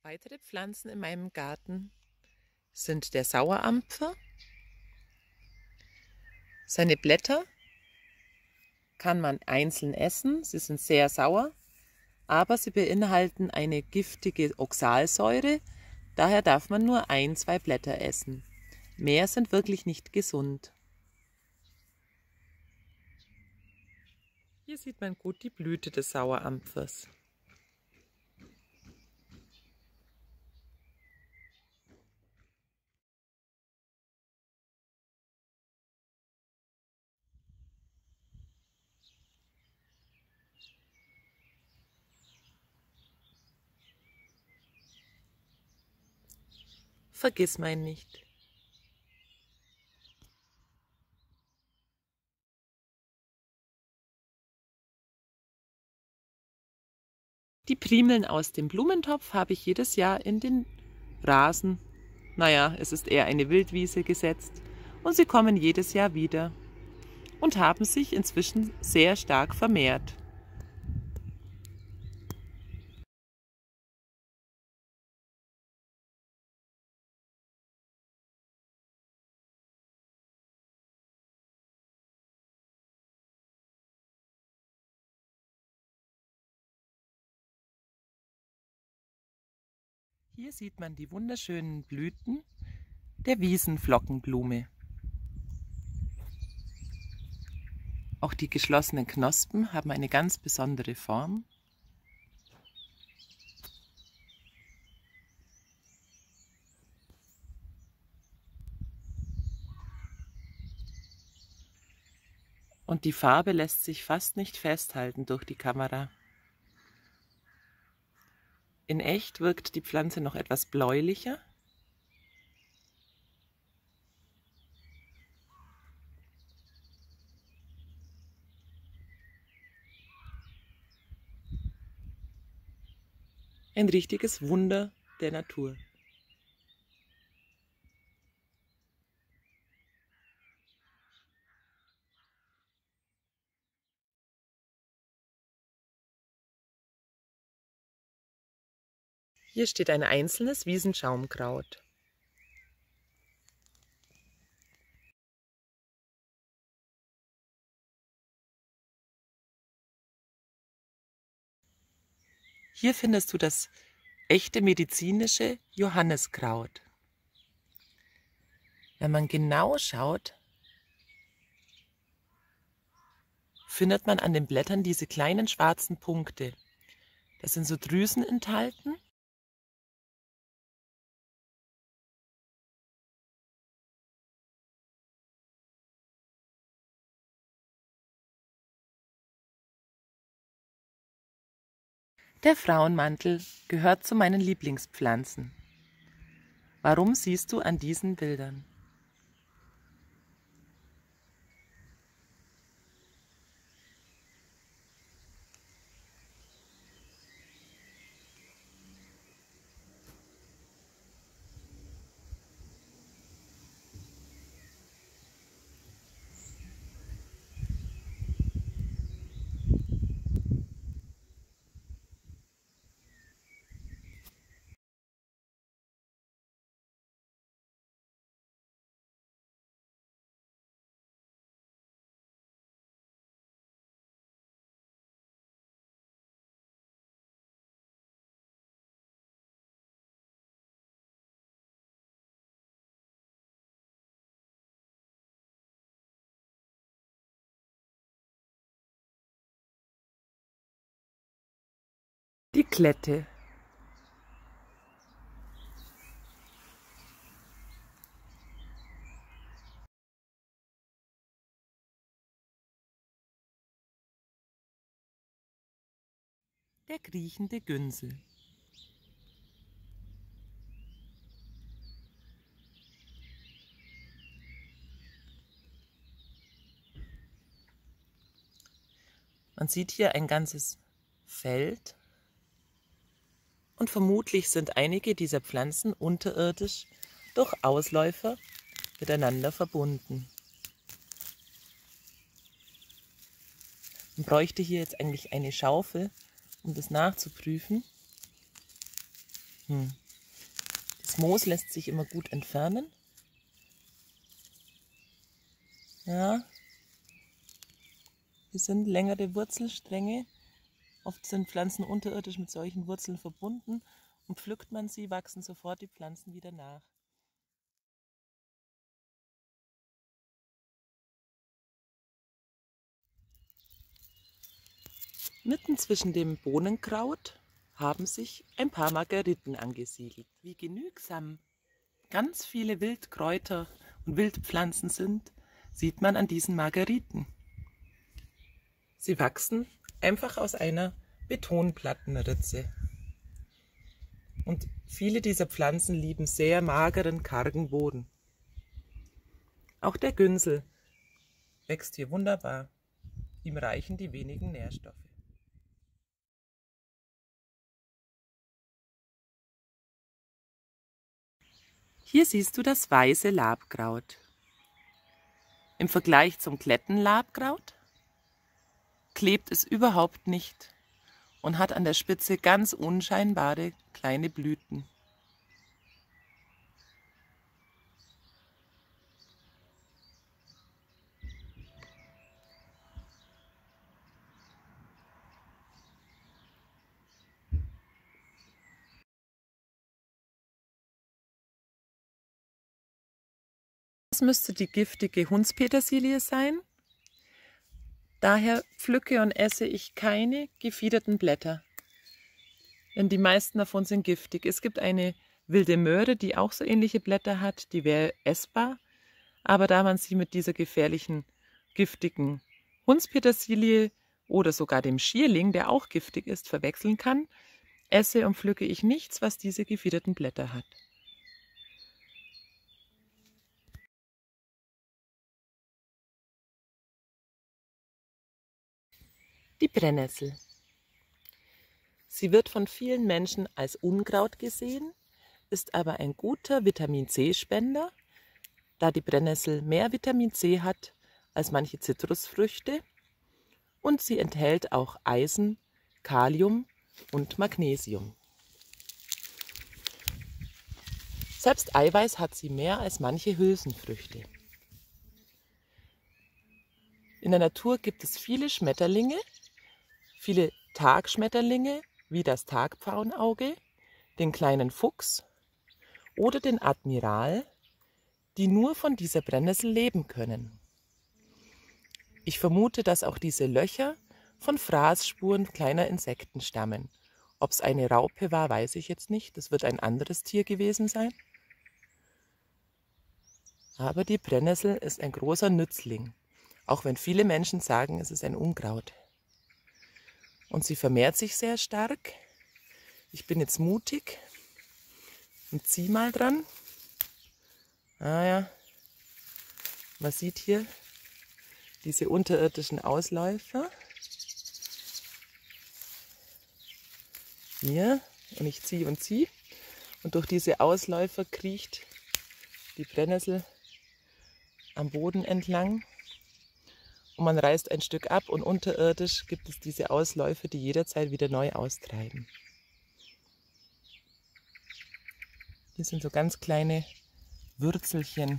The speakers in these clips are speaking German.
Weitere Pflanzen in meinem Garten sind der Sauerampfer. Seine Blätter kann man einzeln essen, sie sind sehr sauer, aber sie beinhalten eine giftige Oxalsäure, daher darf man nur 1, 2 Blätter essen. Mehr sind wirklich nicht gesund. Hier sieht man gut die Blüte des Sauerampfers. Vergissmeinnicht. Die Primeln aus dem Blumentopf habe ich jedes Jahr in den Rasen, naja, es ist eher eine Wildwiese, gesetzt und sie kommen jedes Jahr wieder und haben sich inzwischen sehr stark vermehrt. Hier sieht man die wunderschönen Blüten der Wiesenflockenblume. Auch die geschlossenen Knospen haben eine ganz besondere Form. Und die Farbe lässt sich fast nicht festhalten durch die Kamera. In echt wirkt die Pflanze noch etwas bläulicher. Ein richtiges Wunder der Natur. Hier steht ein einzelnes Wiesenschaumkraut. Hier findest du das echte medizinische Johanniskraut. Wenn man genau schaut, findet man an den Blättern diese kleinen schwarzen Punkte. Da sind so Drüsen enthalten. Der Frauenmantel gehört zu meinen Lieblingspflanzen. Warum siehst du an diesen Bildern? Die Klette. Der kriechende Günsel. Man sieht hier ein ganzes Feld und vermutlich sind einige dieser Pflanzen unterirdisch durch Ausläufer miteinander verbunden. Man bräuchte hier jetzt eigentlich eine Schaufel, um das nachzuprüfen. Das Moos lässt sich immer gut entfernen. Ja, hier sind längere Wurzelstränge. Oft sind Pflanzen unterirdisch mit solchen Wurzeln verbunden und pflückt man sie, wachsen sofort die Pflanzen wieder nach. Mitten zwischen dem Bohnenkraut haben sich ein paar Margeriten angesiedelt. Wie genügsam ganz viele Wildkräuter und Wildpflanzen sind, sieht man an diesen Margeriten. Sie wachsen einfach aus einer Betonplattenritze. Und viele dieser Pflanzen lieben sehr mageren, kargen Boden. Auch der Günsel wächst hier wunderbar. Ihm reichen die wenigen Nährstoffe. Hier siehst du das weiße Labkraut. Im Vergleich zum Klettenlabkraut klebt es überhaupt nicht und hat an der Spitze ganz unscheinbare kleine Blüten. Das müsste die giftige Hundspetersilie sein. Daher pflücke und esse ich keine gefiederten Blätter, denn die meisten davon sind giftig. Es gibt eine wilde Möhre, die auch so ähnliche Blätter hat, die wäre essbar, aber da man sie mit dieser gefährlichen, giftigen Hundspetersilie oder sogar dem Schierling, der auch giftig ist, verwechseln kann, esse und pflücke ich nichts, was diese gefiederten Blätter hat. Die Brennnessel. Sie wird von vielen Menschen als Unkraut gesehen, ist aber ein guter Vitamin-C-Spender, da die Brennnessel mehr Vitamin C hat als manche Zitrusfrüchte und sie enthält auch Eisen, Kalium und Magnesium. Selbst Eiweiß hat sie mehr als manche Hülsenfrüchte. In der Natur gibt es viele Schmetterlinge, viele Tagschmetterlinge wie das Tagpfauenauge, den kleinen Fuchs oder den Admiral, die nur von dieser Brennnessel leben können. Ich vermute, dass auch diese Löcher von Fraßspuren kleiner Insekten stammen. Ob es eine Raupe war, weiß ich jetzt nicht. Das wird ein anderes Tier gewesen sein. Aber die Brennnessel ist ein großer Nützling, auch wenn viele Menschen sagen, es ist ein Unkraut. Und sie vermehrt sich sehr stark. Ich bin jetzt mutig und ziehe mal dran. Ah ja, man sieht hier diese unterirdischen Ausläufer. Hier, und ich ziehe und ziehe. Und durch diese Ausläufer kriecht die Brennnessel am Boden entlang. Und man reißt ein Stück ab und unterirdisch gibt es diese Ausläufer, die jederzeit wieder neu austreiben. Hier sind so ganz kleine Würzelchen.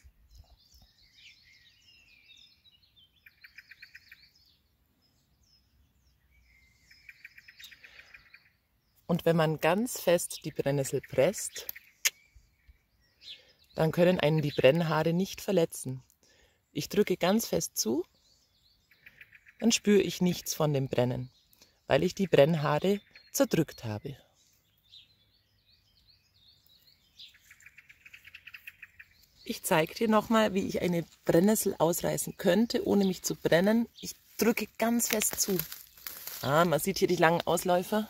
Und wenn man ganz fest die Brennnessel presst, dann können einen die Brennhaare nicht verletzen. Ich drücke ganz fest zu, dann spüre ich nichts von dem Brennen, weil ich die Brennhaare zerdrückt habe. Ich zeige dir nochmal, wie ich eine Brennnessel ausreißen könnte, ohne mich zu brennen. Ich drücke ganz fest zu. Man sieht hier die langen Ausläufer.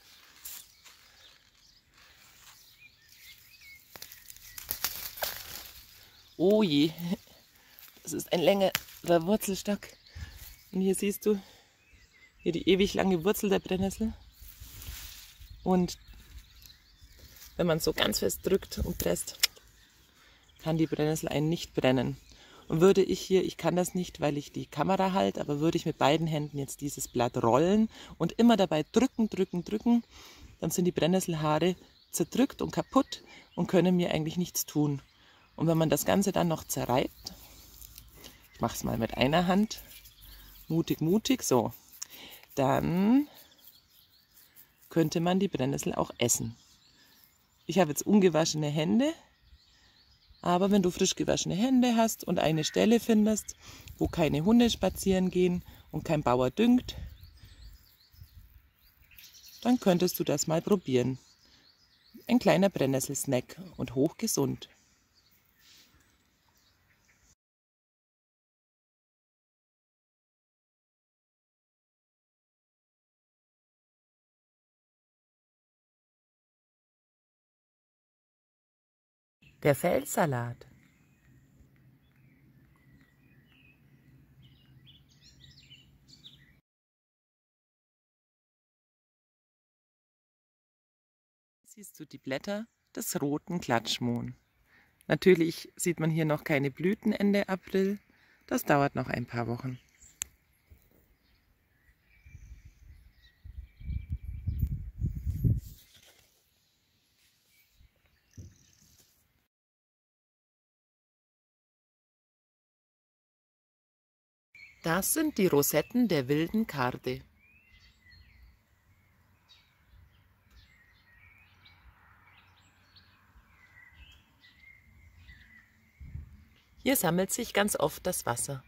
Oh je, das ist ein längerer Wurzelstock. Und hier siehst du hier die ewig lange Wurzel der Brennnessel. Und wenn man so ganz fest drückt und presst, kann die Brennnessel einen nicht brennen. Und würde ich hier, ich kann das nicht, weil ich die Kamera halte, aber würde ich mit beiden Händen jetzt dieses Blatt rollen und immer dabei drücken, drücken, drücken, dann sind die Brennnesselhaare zerdrückt und kaputt und können mir eigentlich nichts tun. Und wenn man das Ganze dann noch zerreibt, ich mache es mal mit einer Hand, mutig, mutig, so, dann könnte man die Brennnessel auch essen. Ich habe jetzt ungewaschene Hände, aber wenn du frisch gewaschene Hände hast und eine Stelle findest, wo keine Hunde spazieren gehen und kein Bauer düngt, dann könntest du das mal probieren. Ein kleiner Brennnesselsnack und hochgesund. Der Feldsalat. Siehst du die Blätter des roten Klatschmohn. Natürlich sieht man hier noch keine Blüten Ende April. Das dauert noch ein paar Wochen. Das sind die Rosetten der wilden Karde. Hier sammelt sich ganz oft das Wasser.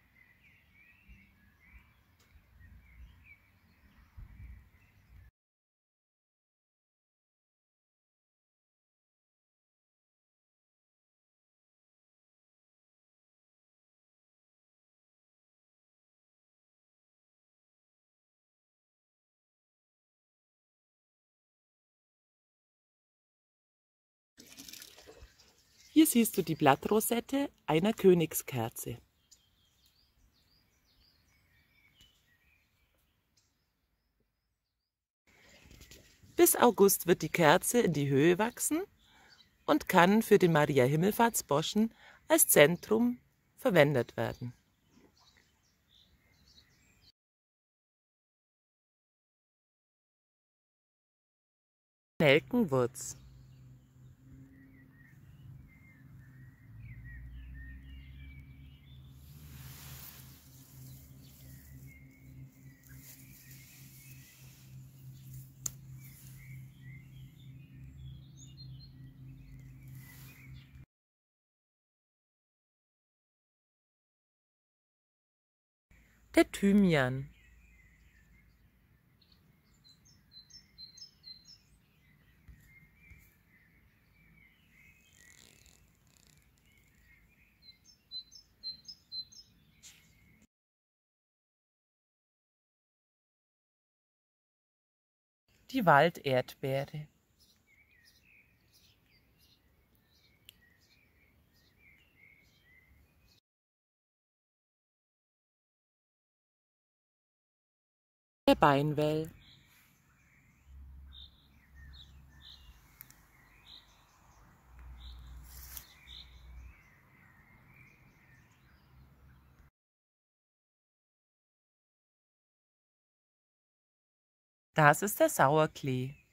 Hier siehst du die Blattrosette einer Königskerze. Bis August wird die Kerze in die Höhe wachsen und kann für den Maria-Himmelfahrts-Boschen als Zentrum verwendet werden. Nelkenwurz. Der Thymian. Die Walderdbeere. Der Beinwell. Das ist der Sauerklee.